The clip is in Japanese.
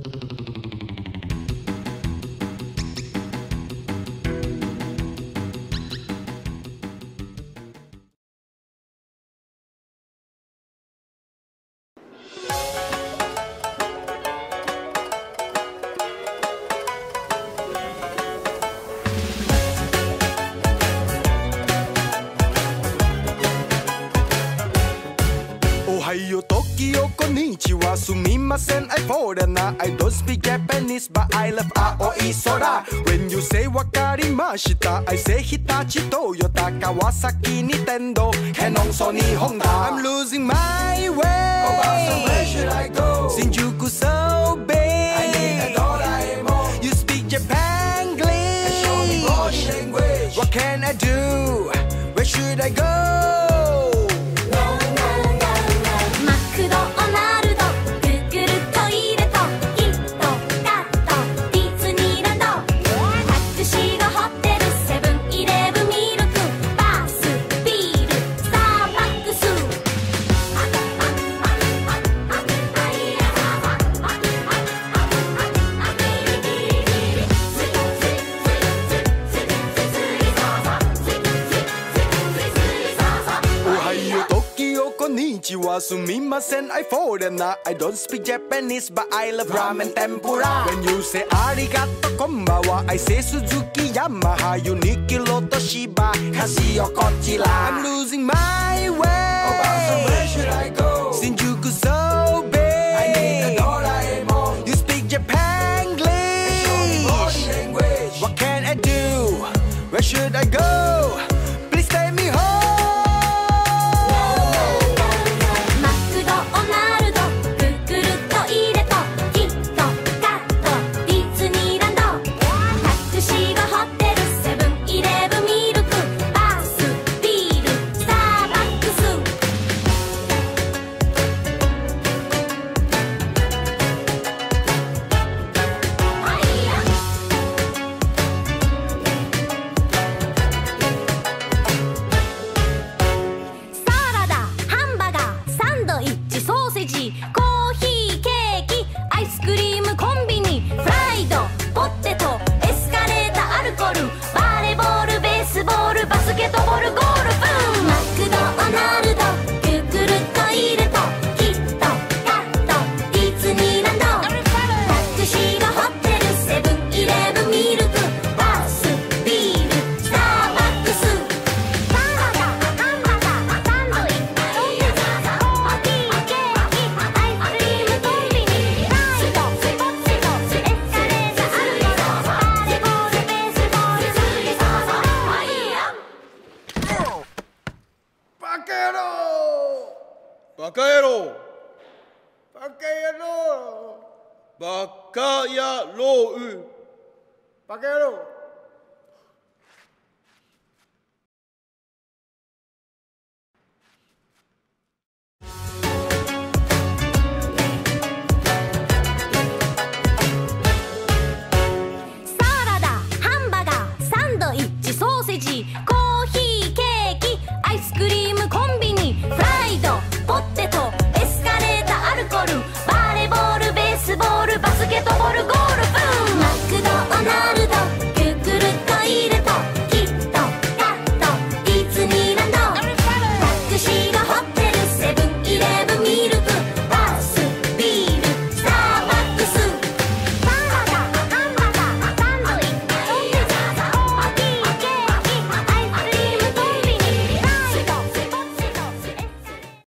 すみません I foreigner I don't speak Japanese but I love 青い空 When you say わかりました I say 日立トヨタ川崎に天童キャノンソニーホンダ I'm losing my way おばあさん Where should I go 新宿 so big I need a ドラえもん You speak Japanese Show me body language What can I do Where should I goすみません I foreigner I don't speak Japanese but I love ramen tempura When you say ありがとうこんばんは I say 鈴木ヤマハユニキロトシバカシオこちら I'm losing my way おばあさん Where should I go 新宿 so big I need a ドラえもん You speak Japanese Show me body language What can I do Where should I go Please take me homeバカ野郎バカ野郎バカ野郎バカ野郎